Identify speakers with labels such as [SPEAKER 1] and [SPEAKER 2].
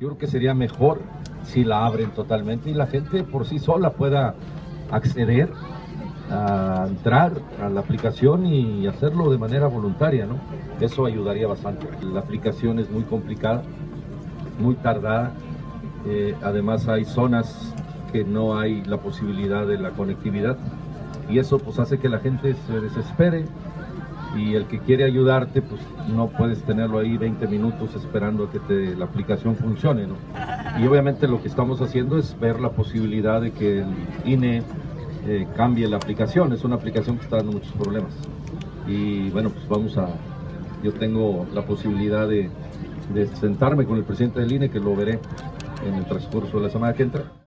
[SPEAKER 1] Yo creo que sería mejor si la abren totalmente y la gente por sí sola pueda acceder a entrar a la aplicación y hacerlo de manera voluntaria, ¿no? Eso ayudaría bastante. La aplicación es muy complicada, muy tardada, además hay zonas que no hay la posibilidad de la conectividad y eso pues hace que la gente se desespere y el que quiere ayudarte pues no puedes tenerlo ahí 20 minutos esperando a que la aplicación funcione, ¿no? Y obviamente lo que estamos haciendo es ver la posibilidad de que el INE cambie la aplicación. Es una aplicación que está dando muchos problemas y bueno, pues yo tengo la posibilidad de sentarme con el presidente del INE, que lo veré en el transcurso de la semana que entra.